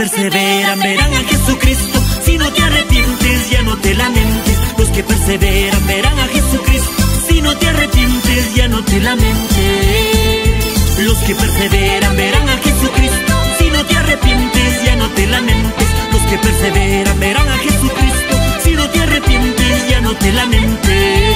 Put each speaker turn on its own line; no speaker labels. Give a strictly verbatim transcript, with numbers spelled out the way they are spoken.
perseveran verán a Jesucristo. Si no te arrepientes, ya no te lamentes. Los que perseveran verán a Jesucristo. Si no te arrepientes, ya no te lamentes. Los que perseveran verán a Jesucristo. Si no te arrepientes, ya no te lamentes. Los que perseveran verán a Jesucristo. Si no te arrepientes, ya no te lamentes.